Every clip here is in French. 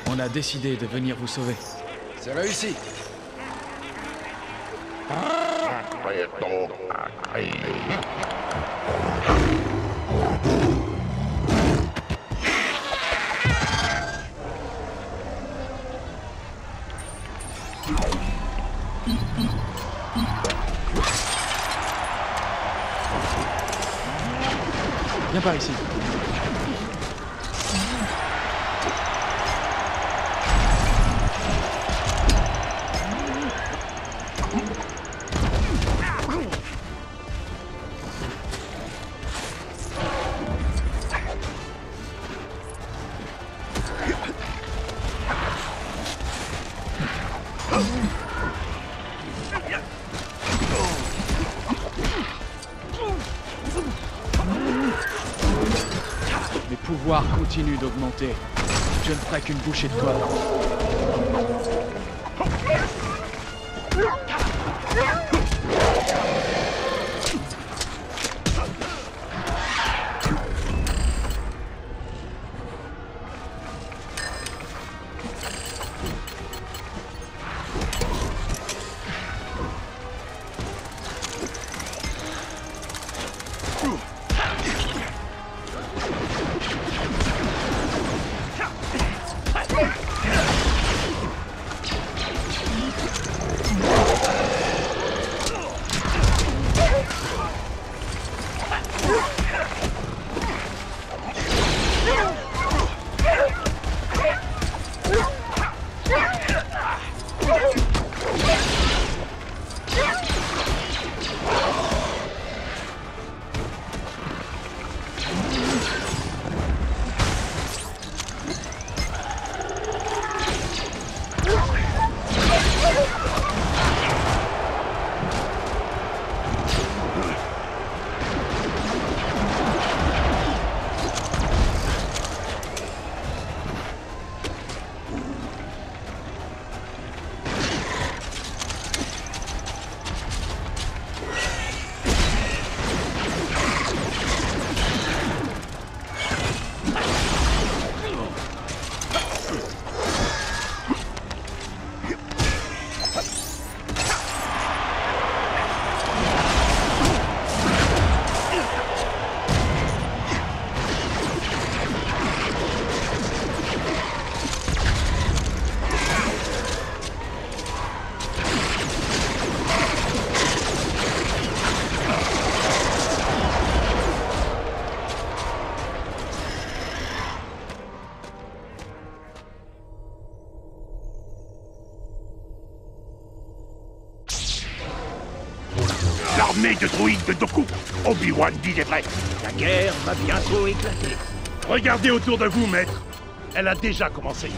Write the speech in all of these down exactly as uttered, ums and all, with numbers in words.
On a décidé de venir vous sauver. C'est réussi. Viens par ici. Mes pouvoirs continuent d'augmenter. Je ne ferai qu'une bouchée de toi. L'armée de droïdes de Dooku. Obi-Wan disait vrai. La guerre va bientôt éclater. Regardez autour de vous, maître. Elle a déjà commencé.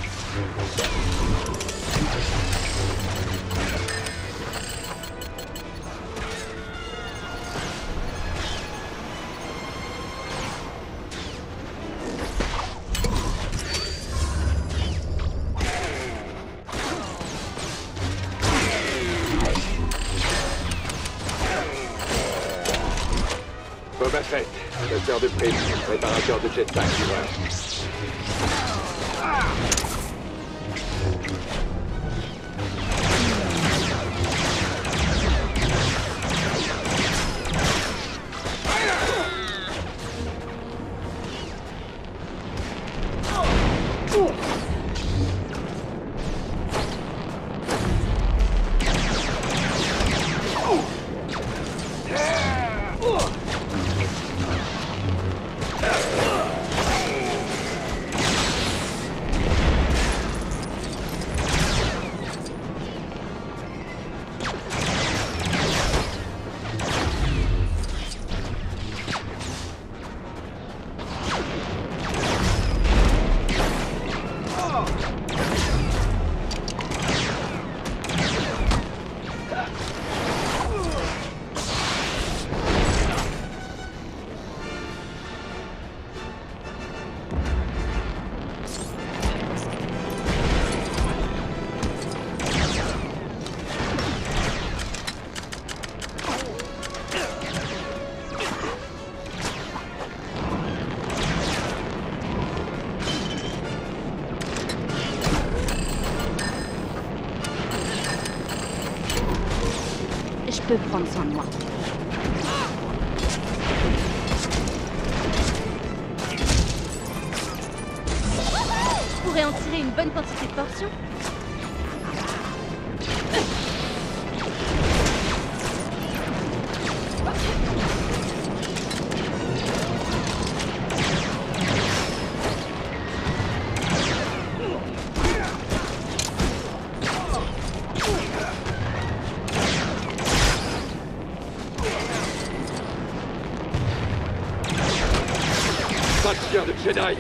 Boba Fett, chasseur de primes, préparateur de jetpack, tu vois. peux prendre soin de moi. Je pourrais en tirer une bonne quantité de portions. Bastien de Jedi!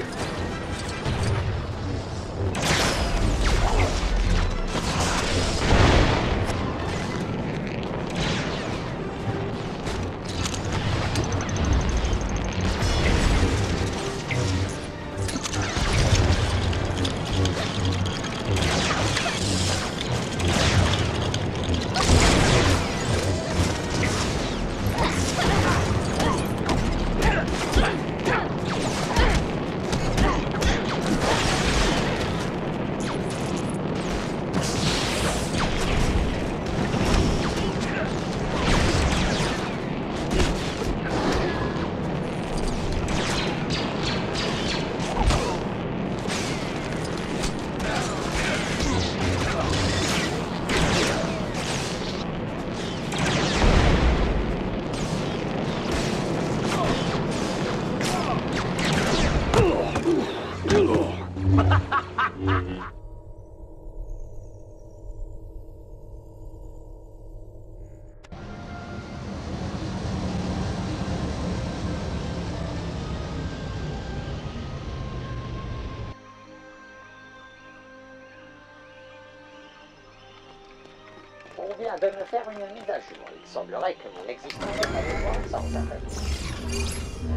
On vient de me faire une mise à jour. Il semblerait que mon existence est à devoir sans arrêt.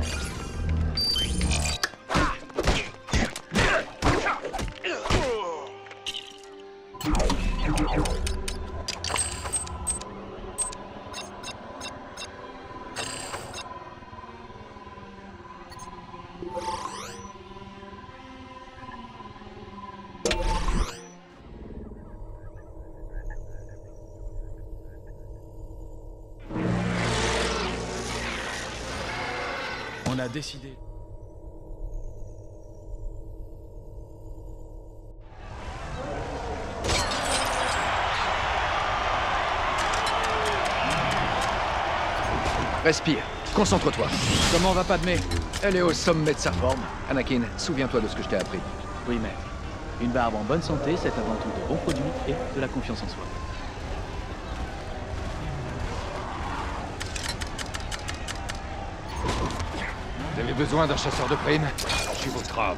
On a décidé. Respire. Concentre-toi. Comment va Padmé? Elle est au sommet de sa forme. Anakin, souviens-toi de ce que je t'ai appris. Oui, maître. Une barbe en bonne santé, c'est avant tout de bons produits et de la confiance en soi. Vous avez besoin d'un chasseur de primes? Je suis votre homme.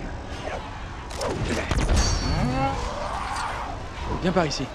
Viens par ici.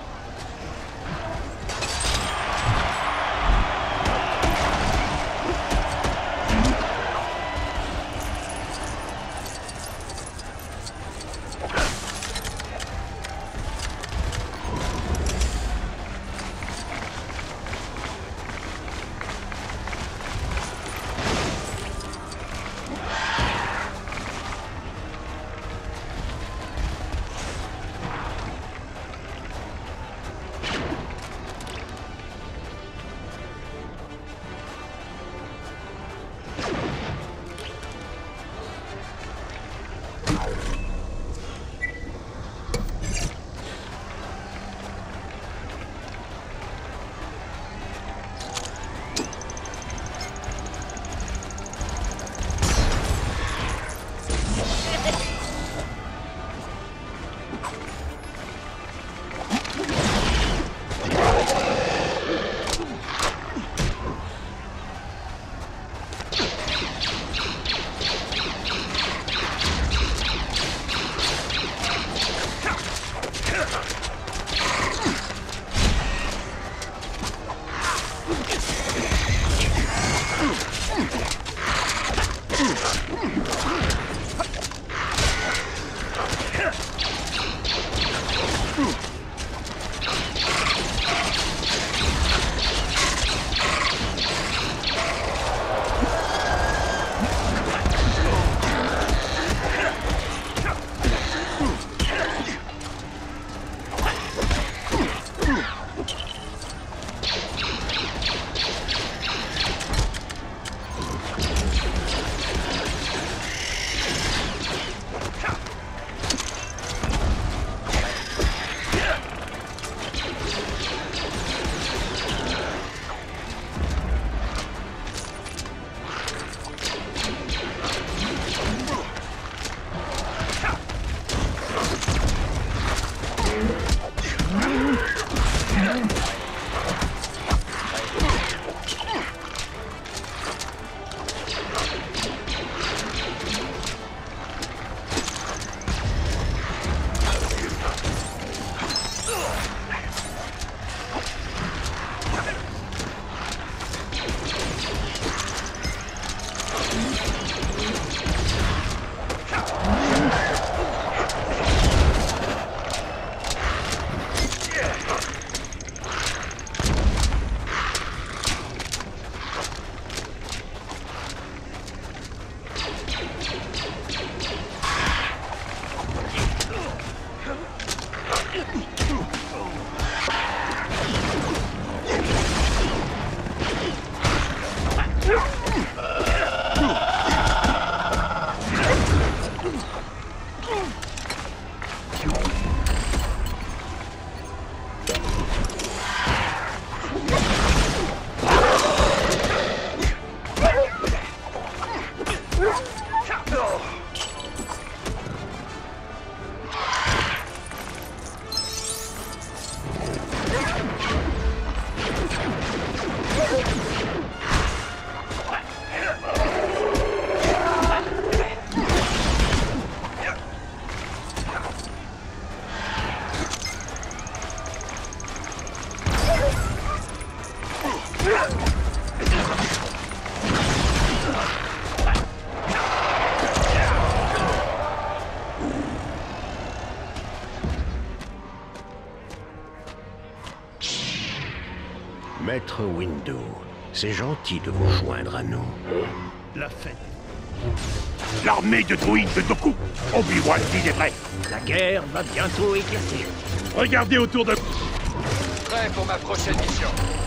Maître Windu, c'est gentil de vous joindre à nous. La fête. L'armée de droïdes de Dooku. Obi-Wan dit est prêt. La guerre va bientôt éclater. Regardez autour de... Prêt pour ma prochaine mission.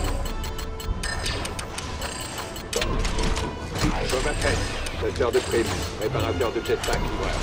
Boba Fett, chasseur de primes, préparateur de jetpack livreur.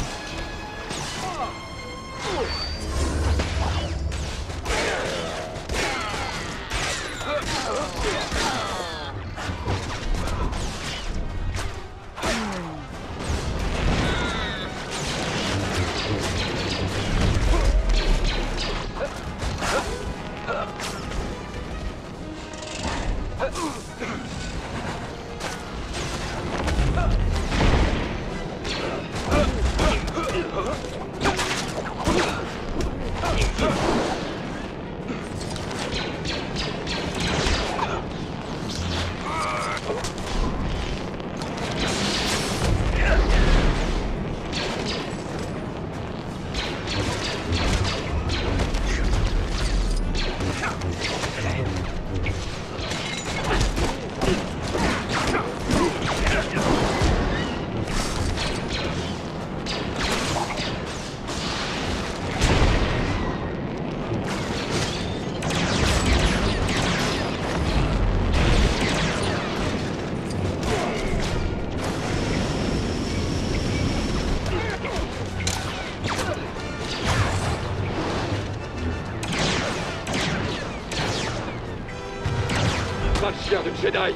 Pas de chien de Jedi.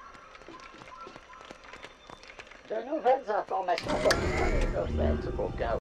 De nouvelles informations sont disponibles, faites au cas où.